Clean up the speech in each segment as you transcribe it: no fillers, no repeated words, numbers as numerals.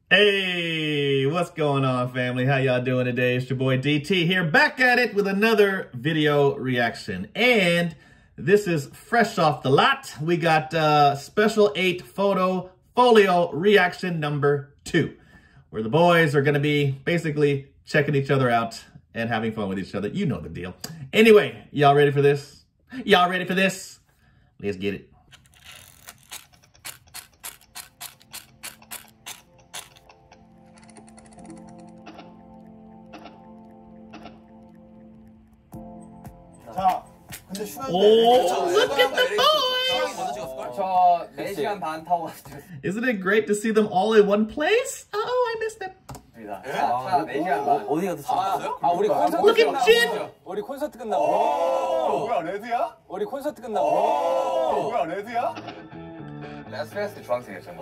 Hey, what's going on, family? How y'all doing today? It's your boy DT here, back at it with another video reaction. And this is fresh off the lot. We got Special 8 Photo Folio reaction number 2, where the boys are going to be basically checking each other out and having fun with each other. You know the deal. Anyway, y'all ready for this? Y'all ready for this? Let's get it. 자, 근데 Oh, look at the boys! 저 4시간 반 타고 갔습니다. Isn't it great to see them all in one place? Oh, I missed them. 차 4시간 반. 어디 가서 우리 콘서트 Look at Jin! 우리 콘서트 끝나고. 뭐야, 레드야? 우리 콘서트 끝나고. 뭐야, 레드야? 라스베가스 주황색이었잖아.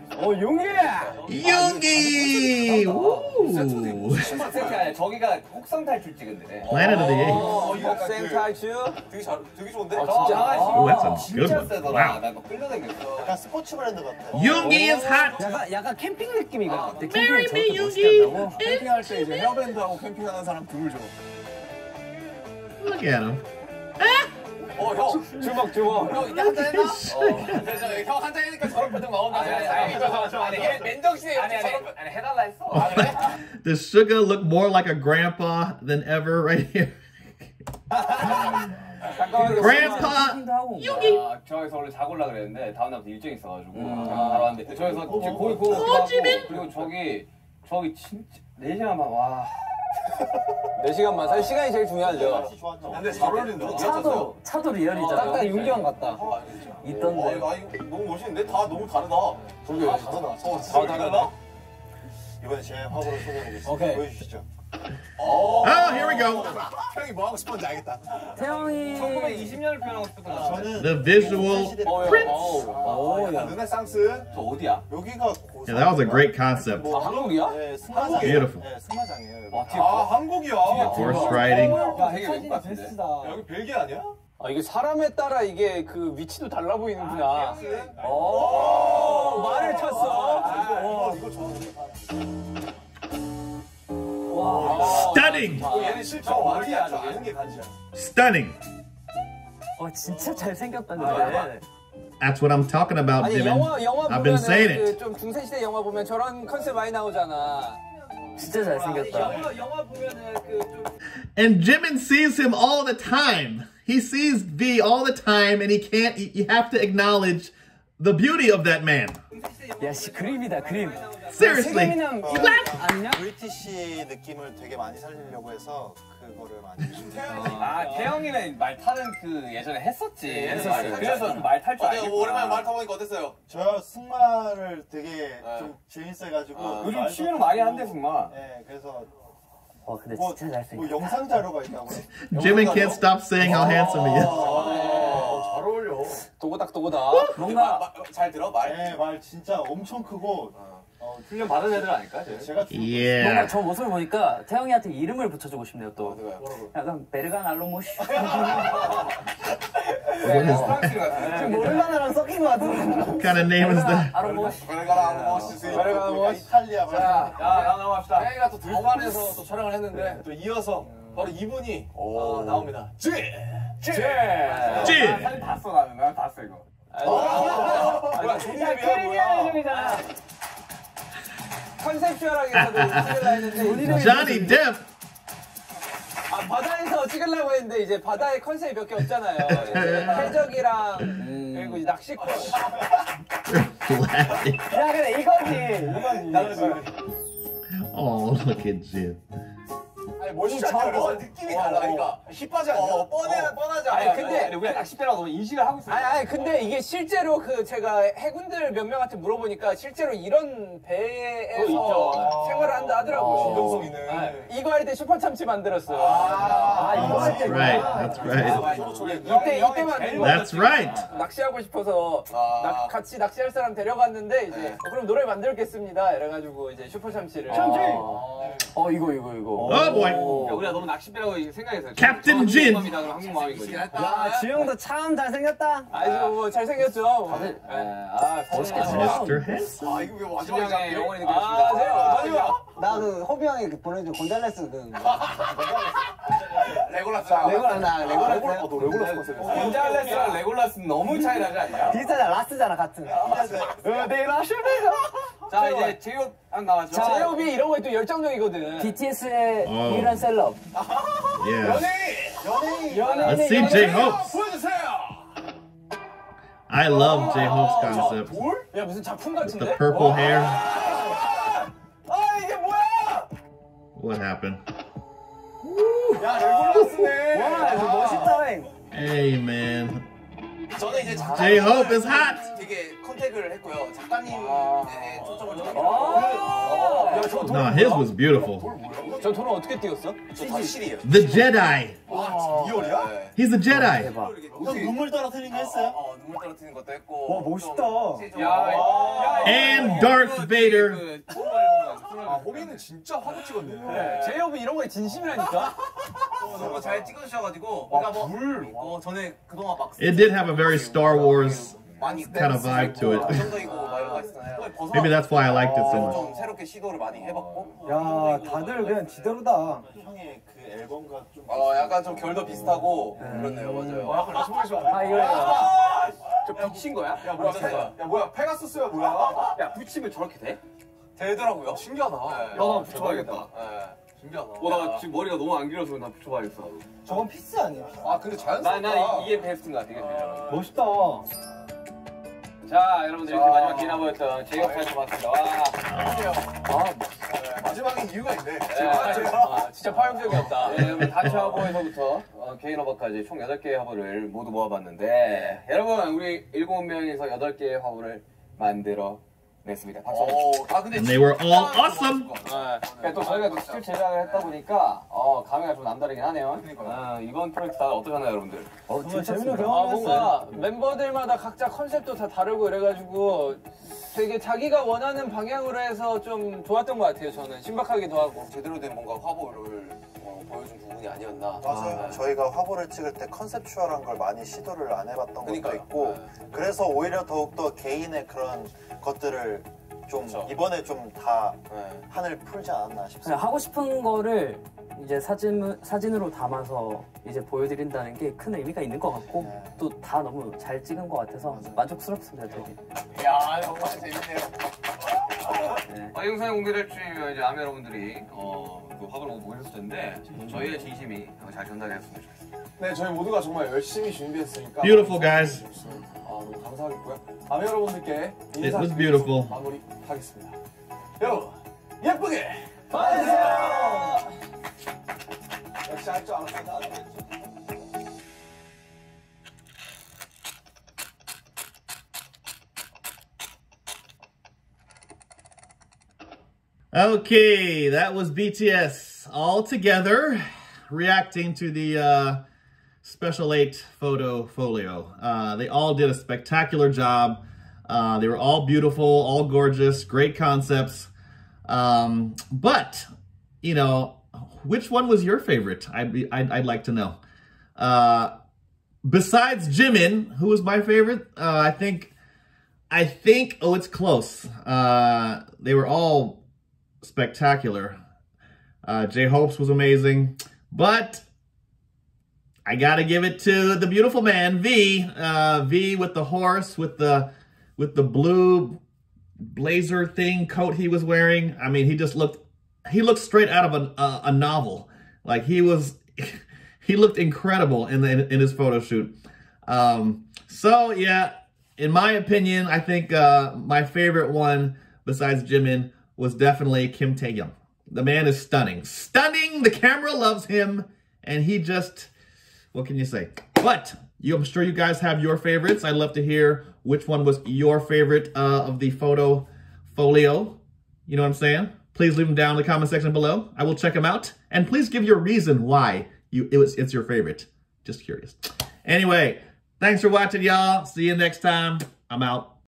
Yoongi! Ooh. 저기가 혹성 탈출 찍은데. Planet of the Apes. 혹성 탈출. 되게 좋은데? 진짜. Oh, that's a good 진짜 one. 세더라. Wow. 나 이거 끌려다녔어. 약간 스포츠 브랜드 같아. Yoongi is hot. 약간 캠핑 느낌이거든. Marry me, Yoongi. 캠핑할 때 이제 헤어밴드하고 캠핑하는 사람 둘 줘. Look at him. 형. 주먹. 형 이제 한잔 했나? 형 한잔 했으니까 저런 표정 나온다. 아니 맨정신에 아니 해달라 했어. 그래? Does Suga look more like a grandpa than ever right here? Grandpa Yoongi. 저기서 원래 자고 올라 그랬는데 다음 날부터 일정이 있어가지고 바로 왔는데 저기서 거기 그리고 저기 진짜 4시간 반 와. 4시간 반. 사실 시간이 제일 중요하죠. 근데 잘 어울린다. 차도 리얼이잖아. 딱 윤기형 같다. 있던데. 나 이거 너무 멋있는데? 다 너무 다르다. 저기 다르다. 다르다? 이번에 제 화보를 소개해드리겠습니다. 오케이. 보여주시죠. Oh, here we go. 형이 뭐 하고 싶었는지 알겠다. 태영이 1920년을 표현하고 싶었던 거. 저는 The visual prince. 약간 르네상스. 저 어디야? 여기가 Yeah, that was a great concept. 한국이야? 네, 승마장. Beautiful. 네, 승마장이에요. 한국이야. Horse riding. 야, 되게 외국 같은데. 여기 벨기에 아니야? 이게 사람에 따라 이게 그 위치도 달라 보이는구나. 말을 쳤어. 이거 좋아. Stunning. 얘는 실제 말이 안 아는 게 간지야. Stunning. 진짜 잘생겼다 근데. That's what I'm talking about, 아니 Jimin. 영화 I've been saying 보면은 it. 좀 중세 시대 영화 보면 저런 컨셉 많이 나오잖아. 진짜 잘생겼다. 영화 보면은 그 좀 And Jimin sees him all the time. He sees V all the time, and he can't. You have to acknowledge the beauty of that man. 야씨 그림이다 그림. Seriously. 아니냐? 브리티시 느낌을 되게 많이 살리려고 해서 그거를 많이. 태영이는 말 타는 그 예전에 했었지. 그래서 말 탈 줄 알겠구나. 오랜만에 말 타보니까 어땠어요? 저 승마를 되게 좀 재밌어가지고. 요즘 취미로 많이 한대 승마. 네, 그래서. 근데 뭐, 진짜 잘생겼다. 뭐 영상 자료가 있다고요? Jimin can't stop saying how handsome he is. 잘 어울려. 도고닥. 뭔가 잘 들어 말? 네, 말 진짜 엄청 크고. 훈련 받은 애들 아닐까? 제가 뭔가 Yeah. 저 모습을 보니까 태영이한테 이름을 붙여주고 싶네요 또. 약간 베르간 알로모시. 모르가나랑 섞인 것 같은. What kind of name is that? 알로모시. 이탈리아 말. 야, 나갑시다. 태영이가 또 대만에서 또 촬영을 했는데 또 이어서 바로 이분이 나옵니다. Jin. 사진 봤어 나는. 난 봤어 이거. 뭐야? 컨셉슈얼하게 해서도 찍으려고 했는데 Johnny Depp. 바다에서 찍으려고 했는데 이제 바다에 컨셉이 몇 개 없잖아요. 해적이랑 그리고 이제 낚시꾼. Laughing. 야 근데 이거지. Oh, look at Jin. 아니 멋있지 않아? 느낌이 달라니까. 힙하지 않냐? 뻔하지 않아? 아니 근데 우리가 낚싯배라고 너무 인식을 하고 있어. 아니 근데 이게 실제로 그 제가 해군들 몇 명한테 물어보니까 실제로 이런 배에서 생활을 한다 하더라고. 진동성 있는. 이거 할 때 슈퍼 참치 만들었어요. 이거 할 때. Right. That's right. 이때 만든 거. That's right. 낚시하고 싶어서 같이 낚시할 사람 데려갔는데 이제 그럼 노래 만들겠습니다. 이래가지고 이제 슈퍼 참치를. 이거. Oh boy. 그러니까 우리가 너무 낚싯배라고 생각했어요. Captain Jin. 한국 마음이다, 그럼 한국 마음인 거지. 야, 지영도 참 잘생겼다. 아주 뭐 잘생겼죠. 다들 멋있겠어. Mr. Hands. 아 이거 왜 마지막에 진영의 영혼이 아, 느껴집니다. 마지막. 나 그 호비 형이 보내준 곤잘레스 그 레골라스. 레골라스 나 레골라스 너 레골라스 컨셉. 곤잘레스랑 레골라스는 너무 차이 나지 않냐? 비슷하잖아 라스잖아 같은 자 이제 제이홉 한 나왔죠. 제이홉이 이런 거에 또 열정적이거든. BTS의 유일한 셀럽. Yeah. 연예인. Let's see J-Hope. 보여주세요. I love J-Hope's concept. 뭘? 야 무슨 작품 With the 같은데? purple hair. 아 이게 뭐야? What happened? 야 레골라스네. 와 멋있다 형 Hey, man. 저는 이제 J-Hope is hot. 되게 컨택을 했고요. 작가님에 초점을 좀. No, his was beautiful. 저 돈을 어떻게 띄웠어? 저다 실이에요. The Jedi. 리얼이야? He's a Jedi. 대박. 눈물 떨어뜨리는 거 했어요? 눈물 떨어뜨리는 것도 했고. 와 멋있다 And Darth Vader. 아 호비는 진짜 화보 찍었네. 제이홉이 이런 거에 진심이라니까. 너무 잘 찍어주셔가지고 우리가 뭐 전에 그동안 막 It did have a very Star Wars 많이 kind of vibe to it. 감정적이고 막 이런 거 있잖아요. Maybe that's why I liked it so much. 좀 새롭게 시도를 많이 해봤고. 야 다들 그냥 지대로다 형의 그 앨범과 좀 약간 좀 결도 비슷하고 그렇네요, 맞아요. 약간 라스베이스 아 이거 저 붙인 거야? 야 뭐야 페가수스야 뭐야? 야 붙이면 저렇게 돼? 되더라고요. 신기하다. 나도 붙여봐야겠다. 신기하다. 나 지금 머리가 너무 안 길어서 나 붙여봐야겠어. 저건 피스 아니야 아 근데 자연스럽다. 이게 베스트인 것 같아. 이게 베스트. 멋있다 자 여러분들 이렇게 마지막 기나 보였던 제이홉 사이트 봤습니다. 와. 마지막에 이유가 있네. 진짜 파격적이었다. 네, 여러분 단체 화보에서부터 개인 화보까지 총 8개의 화보를 모두 모아봤는데 여러분 우리 7명에서 8개의 화보를 만들어 냈습니다. 박수 한번 근데 And they were all awesome. 그러니까 또 저희가 또 스틸 제작을 했다 보니까 감회가 좀 남다르긴 하네요. 이번 프로젝트 다들 어떠셨나요 여러분들? 정말 재밌는 뭔가 멤버들마다 각자 컨셉도 다 다르고 이래가지고 되게 자기가 원하는 방향으로 해서 좀 좋았던 것 같아요. 저는 신박하기도 하고. 제대로 된 뭔가 화보를 보여준 부분이 아니었나. 맞아요. 저희가 화보를 찍을 때 컨셉추얼한 걸 많이 시도를 안 해봤던 것도 그러니까요. 있고 그래서 오히려 더욱더 개인의 그런 것들을 좀 이번에 좀 다 판을 풀지 않았나 싶습니다. 그냥 하고 싶은 거를 이제 사진으로 담아서 이제 보여드린다는 게 큰 의미가 있는 것 같고 또 다 너무 잘 찍은 것 같아서 만족스럽습니다. 되게. 야 정말 재밌네요. 이 영상이 공개될 주이면 이제 아미 여러분들이 그 화보를 모두 보셨을 텐데 저희의 진심이 잘 전달되었으면 좋겠습니다. 네 저희 모두가 정말 열심히 준비했으니까. Beautiful, guys. 너무 감사하겠고요. 아미 여러분들께 It was beautiful. 마무리하겠습니다. 여러분 예쁘게 봐주세요. 역시 할 줄 알았습니다. Okay, that was BTS all together reacting to the Special 8 photo folio. They all did a spectacular job. They were all beautiful, all gorgeous, great concepts. But, you know, which one was your favorite? I'd like to know. Besides Jimin, who was my favorite? I think, oh, it's close. They were all spectacular. J-Hope's was amazing, but I gotta give it to the beautiful man, V. V with the horse, with the blue blazer thing coat he was wearing. I mean, he looked straight out of a novel. Like he looked incredible in his photo shoot. So yeah, in my opinion, I think my favorite one besides Jimin was definitely Kim Tae-young. The man is stunning. Stunning! The camera loves him. And he just, what can you say? But I'm sure you guys have your favorites. I'd love to hear which one was your favorite of the photo folio. You know what I'm saying? Please leave them down in the comment section below. I will check them out. And please give your reason why it's your favorite. Just curious. Anyway, thanks for watching, y'all. See you next time. I'm out.